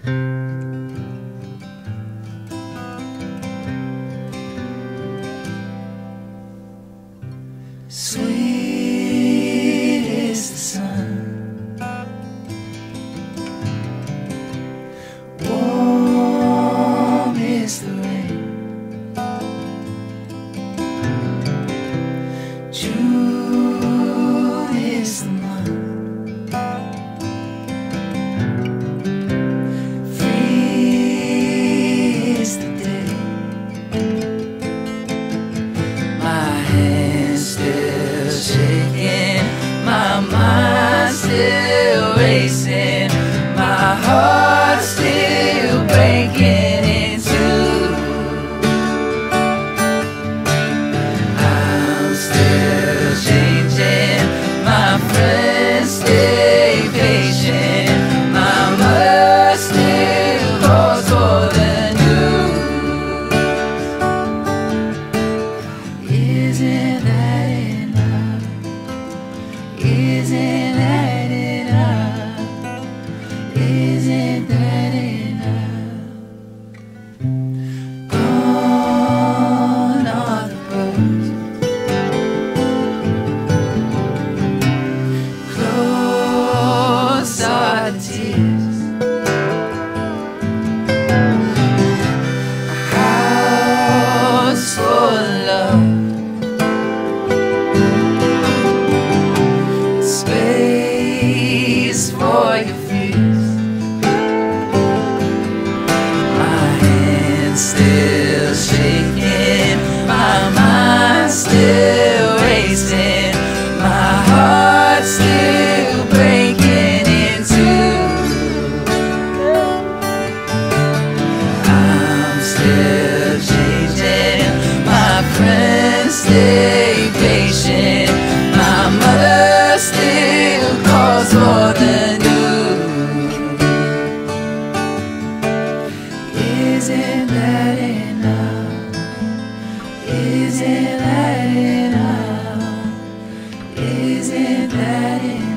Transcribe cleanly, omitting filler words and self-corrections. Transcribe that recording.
Sweet is the sun, warm is the rain, June is the month, free is the day. My hands still shaking, my mind still racing, my heart still breaking in two. I'm still changing, my friends stay patient, my mother still calls for the news. Isn't that enough? Isn't that enough? Isn't that enough? Gone are the birds, close are the tears, a house full of love, space for your fears. My hands still shaking, my mind still racing, my heart still breaking in two. I'm still changing, my friends stay patient, my mother still calls for the news. Isn't that enough? Isn't that enough? Isn't that enough?